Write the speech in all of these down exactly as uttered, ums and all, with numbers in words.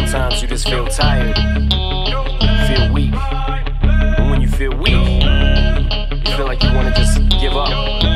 Sometimes you just feel tired, feel weak. And when you feel weak, you feel like you wanna just give up.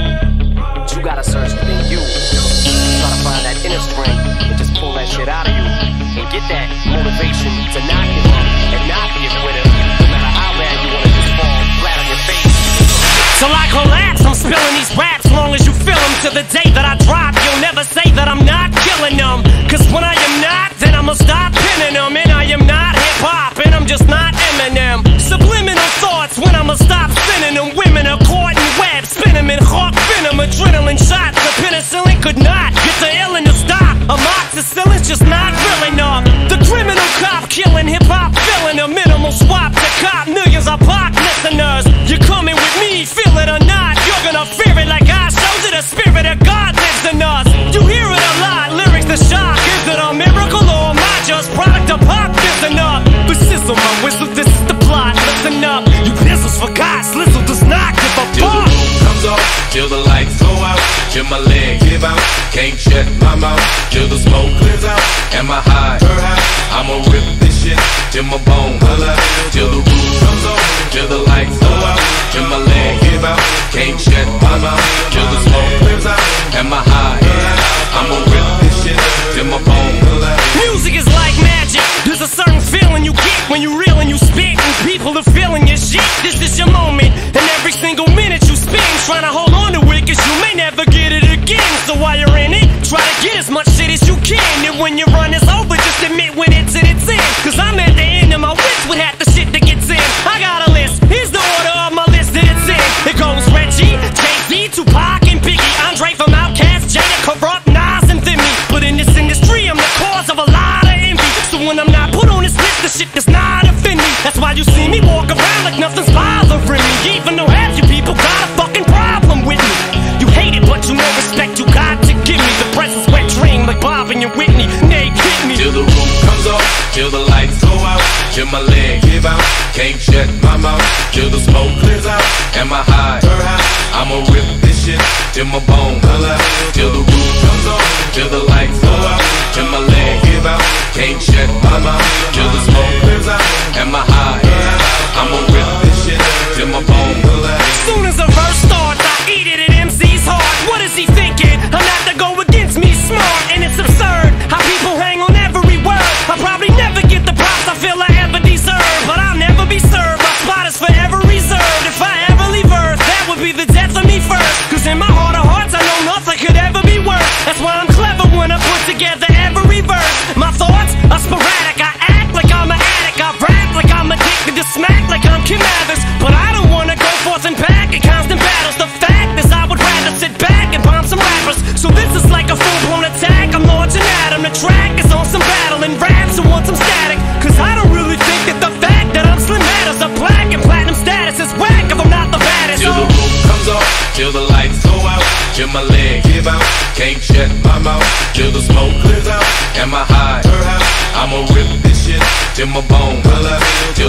But you gotta search within you. Try to find that inner strength and just pull that shit out of you. And get that motivation to not give up and not be a quitter. No matter how bad you wanna just fall flat on your face. Till I collapse, I'm spilling these raps long as you feel them. To the day that I drop, you'll never say that I'm not killing them. Cause when I am not, then I'ma stop pinning them. And I am not hip-hop, and I'm just not Eminem. Subliminal thoughts when I'ma stop spinning them. Women are caught in webs, spin them in hawk venom. Adrenaline shots, the penicillin could not get the illin to stop. Amoxicillin's just not real enough. The criminal cop killing hip-hop, filling a minimal swap to cop millions of pop listeners. You're coming with me, feel it or not, you're gonna fear it like I showed you. The spirit of God lives in us. You hear it a lot, lyrics to shock. Is it a miracle or am I just product of pop? Listen up, but sizzle my whistle, this is the plot. Listen up, you pistols forgot, Slizzle does not give a fuck. Till the roof comes off, till the lights go out, till my leg give out, can't shut my mouth, till the smoke clears out, and my high, I'ma rip this shit till my bone holla. Till the roof comes off, till the lights go out, till my leg give out, can't shut my mouth, till the smoke clears out, and my high, I'ma rip this shit till my bone holla. Music is like magic. There's a certain feeling you get when you reel and you spit, and people are feeling your shit. This is your moment, and every single minute you spend trying to hold on to it, cause you may never get it again. So while you're in it, try to get as much shit as you can. And when your run is over, just admit when it's in its end. Cause I'm at the end of my wits with half the shit that gets in. I got a list, here's the order of my list that it's in. It goes Reggie, Jay-Z, Tupac, and Biggie, Andre from Outkast, Jada, Corrupt, Nas, and Thimmy. But in this industry, I'm the cause of a lot of envy. So when I'm not put on this list, the shit does not offend me. That's why you see me walk around like nothing's bothering me. Even though half you people got a fucking problem with me. You hate it, but you know respect you got to give me. The presence wet dream like Bob and your Whitney. Nay, hit me. Till the roof comes off, till the lights go out, till my leg give out, can't shut my mouth, till the smoke clears out, and my high, I'ma rip this shit till my bone holla. Till the roof comes off, till the lights go out, till my leg give out, can't shut my mouth, till the smoke clears out, and my high, I'ma rip this shit till my bone holla. Soon as a verse starts, I eat it at M C's heart. What is he thinking? I'm not to go against me, smart, and it's absurd how people hang on every word. I'll probably never get the props I feel I ever deserve, but I'll never be served. My spot is forever reserved. If I ever leave Earth, that would be the death of me first. Cause in my heart of hearts, I know nothing could ever be worse. That's why I'm clever when I put together every verse. My thoughts are sporadic. I act like I'm an addict. I rap like I'm addicted to smack like I'm Kim Mathers. But I don't wanna go forth and back in constant battles. The fact is I would rather sit back and bomb some rappers. So this is like a full-blown attack. I'm launching at 'em. The track is on some battle and raps who want some static. Cause I don't really think that the fact that I'm slim matters. A black and platinum status is whack if I'm not the baddest. Till the roof comes off, till the lights go out, till my leg give out, can't shut my mouth, till the smoke clears out, and my high, I'ma rip this shit till my bone holla.